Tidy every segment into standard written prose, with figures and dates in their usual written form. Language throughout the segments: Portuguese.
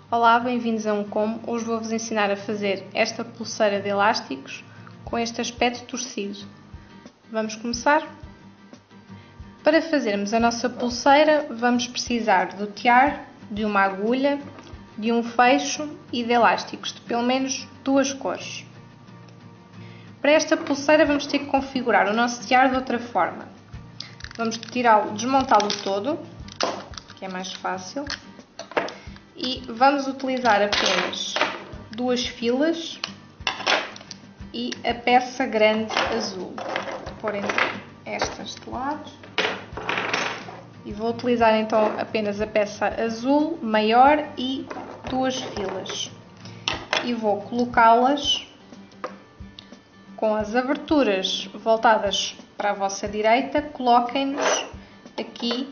Olá, bem-vindos a um Como. Hoje vou-vos ensinar a fazer esta pulseira de elásticos com este aspecto torcido. Vamos começar? Para fazermos a nossa pulseira vamos precisar do tiar, de uma agulha, de um fecho e de elásticos de pelo menos duas cores. Para esta pulseira vamos ter que configurar o nosso tiar de outra forma. Vamos desmontá-lo todo, que é mais fácil. E vamos utilizar apenas duas filas e a peça grande azul. Vou pôr então estas de lado. E vou utilizar então apenas a peça azul maior e duas filas. E vou colocá-las com as aberturas voltadas para a vossa direita. Coloquem-nos aqui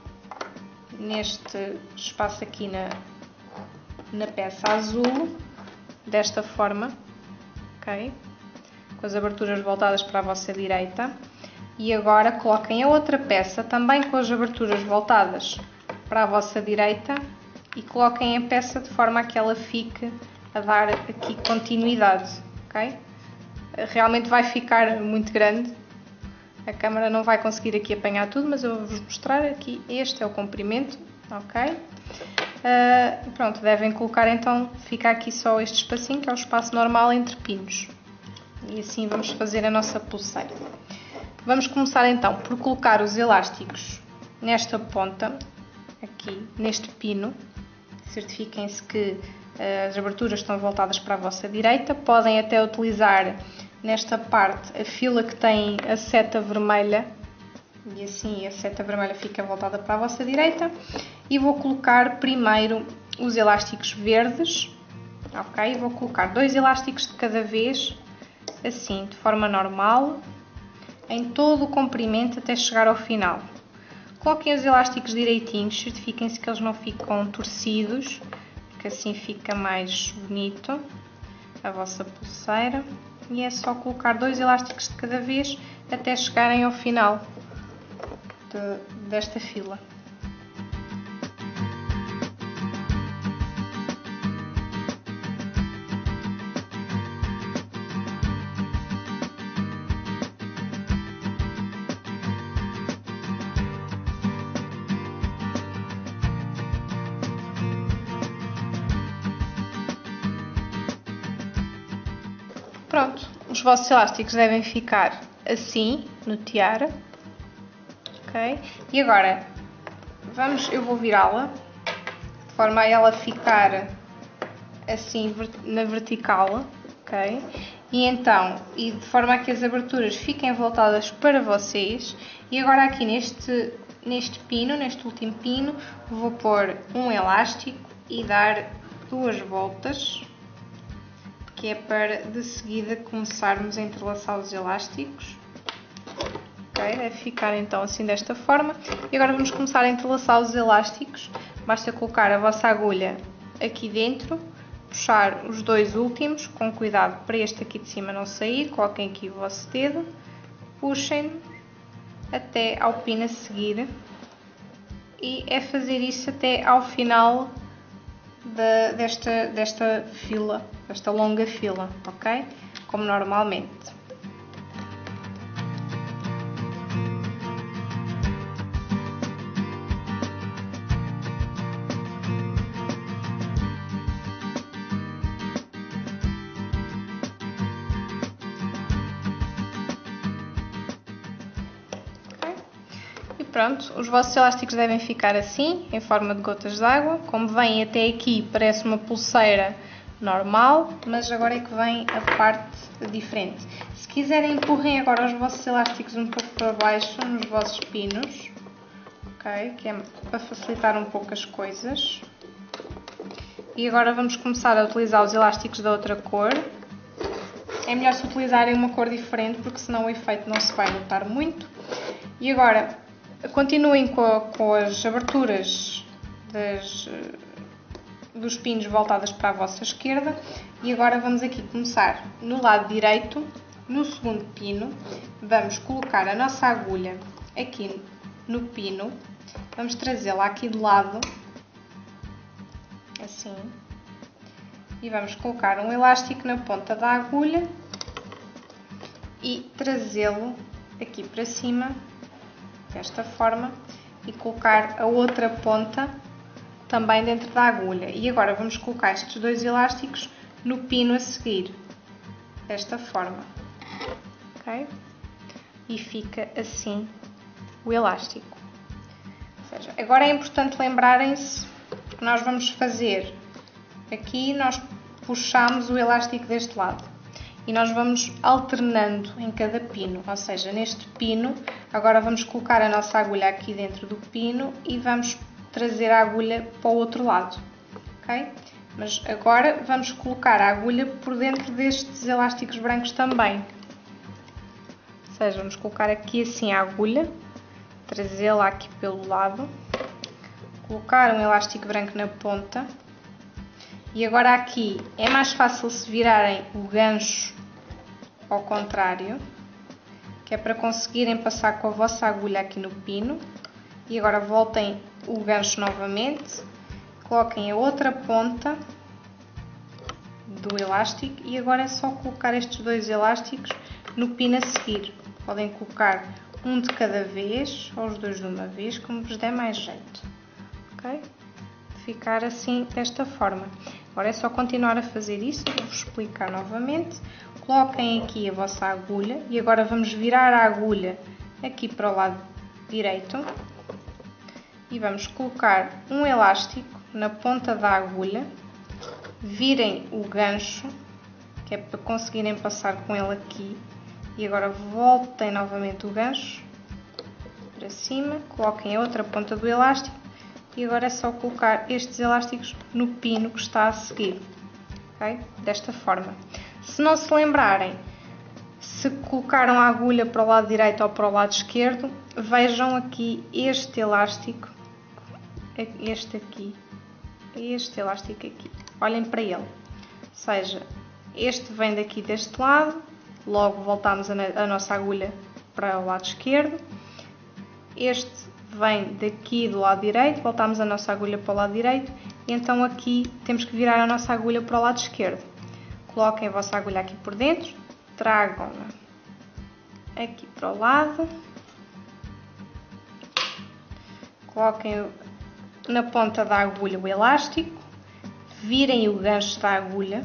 neste espaço aqui na peça azul, desta forma, ok? Com as aberturas voltadas para a vossa direita. E agora coloquem a outra peça também com as aberturas voltadas para a vossa direita e coloquem a peça de forma a que ela fique a dar aqui continuidade, ok? Realmente vai ficar muito grande. A câmera não vai conseguir aqui apanhar tudo, mas eu vou-vos mostrar aqui. Este é o comprimento, ok? Pronto, devem colocar então, fica aqui só este espacinho, que é o espaço normal entre pinos. E assim vamos fazer a nossa pulseira. Vamos começar então por colocar os elásticos nesta ponta, aqui, neste pino. Certifiquem-se que as aberturas estão voltadas para a vossa direita. Podem até utilizar nesta parte a fila que tem a seta vermelha e assim a seta vermelha fica voltada para a vossa direita. E vou colocar primeiro os elásticos verdes, ok? Vou colocar dois elásticos de cada vez, assim, de forma normal, em todo o comprimento até chegar ao final. Coloquem os elásticos direitinhos, certifiquem-se que eles não ficam torcidos, porque assim fica mais bonito a vossa pulseira. E é só colocar dois elásticos de cada vez até chegarem ao final desta fila. Pronto, os vossos elásticos devem ficar assim no tiara, ok? E agora eu vou virá-la de forma a ela ficar assim na vertical, ok? E então, de forma a que as aberturas fiquem voltadas para vocês. E agora aqui neste pino, neste último pino, vou pôr um elástico e dar duas voltas, que é para de seguida começarmos a entrelaçar os elásticos. Ok, deve ficar então assim desta forma. E agora vamos começar a entrelaçar os elásticos. Basta colocar a vossa agulha aqui dentro, puxar os dois últimos, com cuidado para este aqui de cima não sair. Coloquem aqui o vosso dedo, puxem até ao pino a seguir. E é fazer isso até ao final desta fila, desta longa fila, ok? Como normalmente. Pronto, os vossos elásticos devem ficar assim, em forma de gotas de água. Como vem até aqui, parece uma pulseira normal, mas agora é que vem a parte diferente. Se quiserem, empurrem agora os vossos elásticos um pouco para baixo, nos vossos pinos, ok? Que é para facilitar um pouco as coisas. E agora vamos começar a utilizar os elásticos da outra cor. É melhor se utilizarem uma cor diferente, porque senão o efeito não se vai notar muito. E agora, continuem com as aberturas dos pinos voltadas para a vossa esquerda. E agora vamos aqui começar no lado direito, no segundo pino. Vamos colocar a nossa agulha aqui no pino. Vamos trazê-la aqui de lado, assim. E vamos colocar um elástico na ponta da agulha e trazê-lo aqui para cima, desta forma, e colocar a outra ponta também dentro da agulha. E agora vamos colocar estes dois elásticos no pino a seguir, desta forma, ok? E fica assim o elástico. Ou seja, agora é importante lembrarem-se que nós vamos fazer aqui, nós puxamos o elástico deste lado e nós vamos alternando em cada pino, ou seja, neste pino, agora vamos colocar a nossa agulha aqui dentro do pino e vamos trazer a agulha para o outro lado, ok? Mas agora vamos colocar a agulha por dentro destes elásticos brancos também. Ou seja, vamos colocar aqui assim a agulha, trazê-la aqui pelo lado, colocar um elástico branco na ponta. E agora aqui é mais fácil se virarem o gancho ao contrário, que é para conseguirem passar com a vossa agulha aqui no pino. E agora voltem o gancho novamente, coloquem a outra ponta do elástico e agora é só colocar estes dois elásticos no pino a seguir. Podem colocar um de cada vez ou os dois de uma vez, como vos der mais jeito, ok? Ficar assim, desta forma. Agora é só continuar a fazer isso, vou-vos explicar novamente. Coloquem aqui a vossa agulha e agora vamos virar a agulha aqui para o lado direito e vamos colocar um elástico na ponta da agulha, virem o gancho, que é para conseguirem passar com ele aqui, e agora voltem novamente o gancho para cima, coloquem a outra ponta do elástico e agora é só colocar estes elásticos no pino que está a seguir, ok? Desta forma. Se não se lembrarem, se colocaram a agulha para o lado direito ou para o lado esquerdo, vejam aqui este elástico, este elástico aqui, olhem para ele, ou seja, este vem daqui deste lado, logo voltamos a nossa agulha para o lado esquerdo, este vem daqui do lado direito, voltamos a nossa agulha para o lado direito, e então aqui temos que virar a nossa agulha para o lado esquerdo. Coloquem a vossa agulha aqui por dentro, tragam-na aqui para o lado, coloquem na ponta da agulha o elástico, virem o gancho da agulha,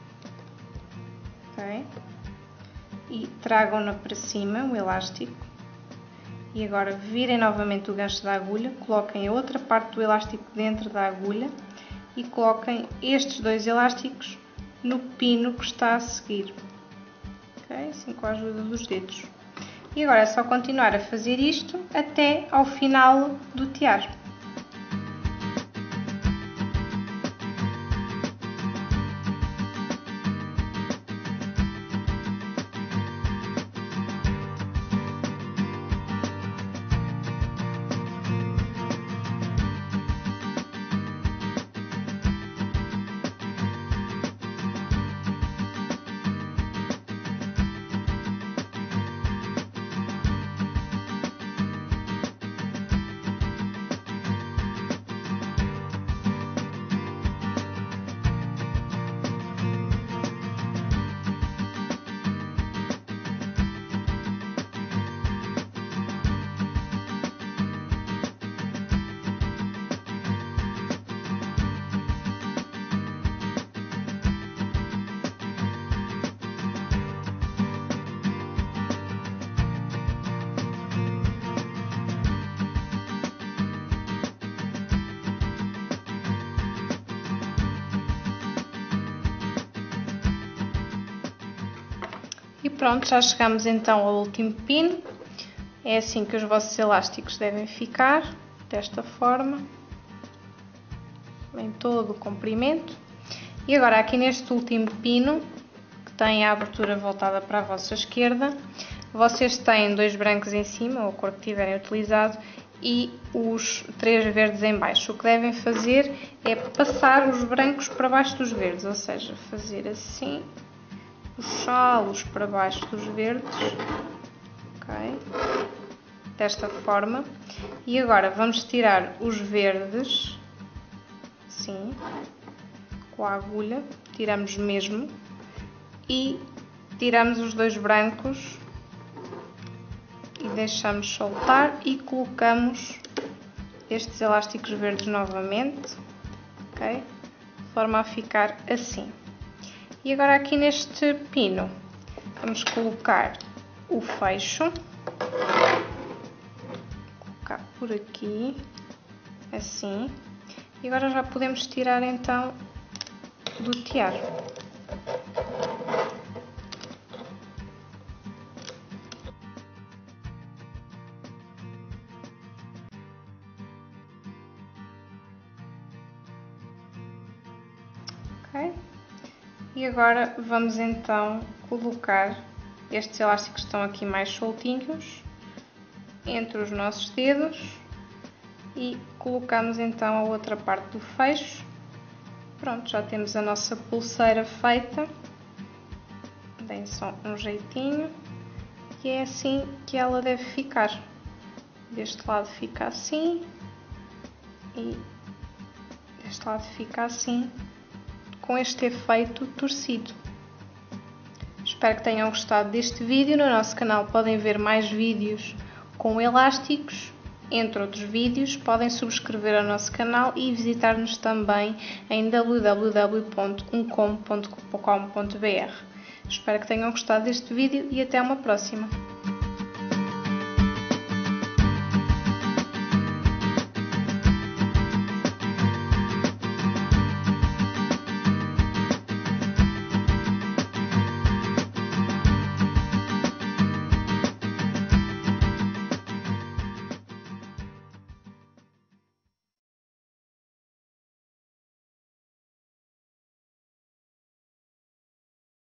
ok? E tragam-na para cima o elástico. E agora virem novamente o gancho da agulha, coloquem a outra parte do elástico dentro da agulha e coloquem estes dois elásticos no pino que está a seguir, ok? Assim com a ajuda dos dedos. E agora é só continuar a fazer isto até ao final do tear. E pronto, já chegamos então ao último pino. É assim que os vossos elásticos devem ficar, desta forma, em todo o comprimento. E agora aqui neste último pino, que tem a abertura voltada para a vossa esquerda, vocês têm dois brancos em cima, ou a cor que tiverem utilizado, e os três verdes em baixo. O que devem fazer é passar os brancos para baixo dos verdes, ou seja, fazer assim, puxá-los para baixo dos verdes, ok? Desta forma. E agora vamos tirar os verdes, assim, com a agulha, tiramos mesmo e tiramos os dois brancos e deixamos soltar e colocamos estes elásticos verdes novamente, ok? De forma a ficar assim. E agora aqui neste pino vamos colocar o fecho, colocar por aqui, assim, e agora já podemos tirar então do tiar. Ok? E agora vamos então colocar estes elásticos que estão aqui mais soltinhos entre os nossos dedos e colocamos então a outra parte do fecho. Pronto, já temos a nossa pulseira feita. Deem só um jeitinho e é assim que ela deve ficar. Deste lado fica assim e deste lado fica assim, com este efeito torcido. Espero que tenham gostado deste vídeo. No nosso canal podem ver mais vídeos com elásticos. Entre outros vídeos, podem subscrever ao nosso canal e visitar-nos também em www.uncom.com.br. Espero que tenham gostado deste vídeo e até uma próxima!